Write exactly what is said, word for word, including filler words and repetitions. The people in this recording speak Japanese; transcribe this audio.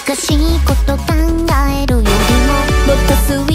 難しいこと考えるよりももっとスイ